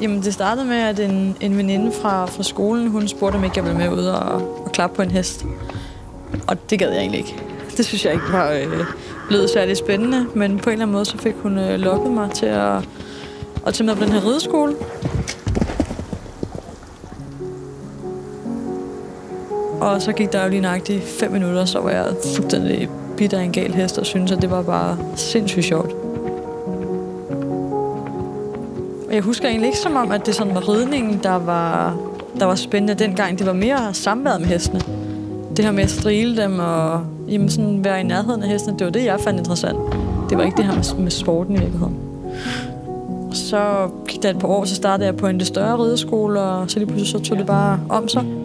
Jamen, det startede med, at en veninde fra skolen, hun spurgte, om ikke jeg ville med ud og klappe på en hest. Og det gad jeg egentlig ikke. Det synes jeg ikke var blevet særlig spændende, men på en eller anden måde, så fik hun lokket mig til at tage med på den her rideskole. Og så gik der jo lige nøjagtigt 5 minutter, så var jeg fuldstændig bidt af en gal hest, og syntes, at det var bare sindssygt sjovt. Og jeg husker egentlig ikke som om, at det sådan var ridningen, der var spændende dengang. Det var mere samværet med hestene. Det her med at strile dem og jamen sådan være i nærheden af hestene, det var det, jeg fandt interessant. Det var ikke det her med sporten i virkeligheden. Så gik der et par år, så startede jeg på en lidt større rideskole, og så lige pludselig så tog det bare om sig.